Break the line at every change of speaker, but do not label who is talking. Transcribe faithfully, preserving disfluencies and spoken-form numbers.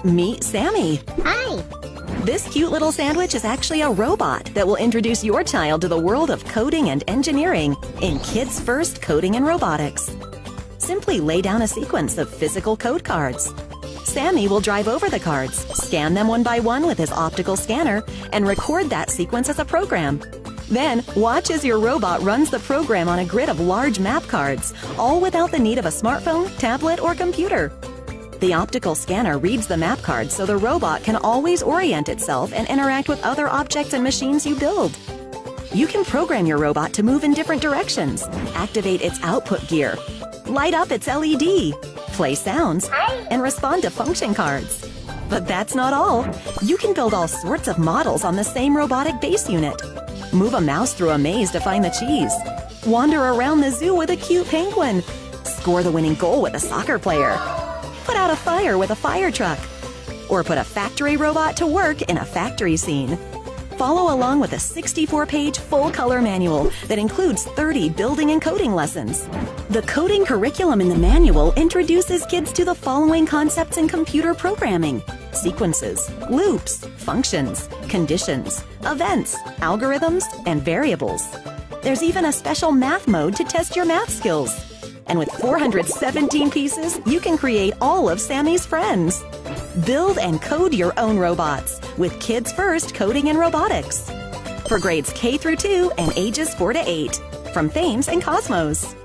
Meet Sammy.
Hi!
This cute little sandwich is actually a robot that will introduce your child to the world of coding and engineering in Kids First Coding and Robotics. Simply lay down a sequence of physical code cards. Sammy will drive over the cards, scan them one by one with his optical scanner, and record that sequence as a program. Then, watch as your robot runs the program on a grid of large map cards, all without the need of a smartphone, tablet, or computer. The optical scanner reads the map cards so the robot can always orient itself and interact with other objects and machines you build. You can program your robot to move in different directions, activate its output gear, light up its L E D, play sounds, and respond to function cards. But that's not all. You can build all sorts of models on the same robotic base unit. Move a mouse through a maze to find the cheese. Wander around the zoo with a cute penguin. Score the winning goal with a soccer player. Put out a fire with a fire truck. Or put a factory robot to work in a factory scene. Follow along with a sixty-four page full-color manual that includes thirty building and coding lessons. The coding curriculum in the manual introduces kids to the following concepts in computer programming: sequences, loops, functions, conditions, events, algorithms, and variables. There's even a special math mode to test your math skills. And with four hundred seventeen pieces, you can create all of Sammy's friends. Build and code your own robots with Kids First Coding and Robotics. For grades K through two and ages four to eight. From Thames and Kosmos.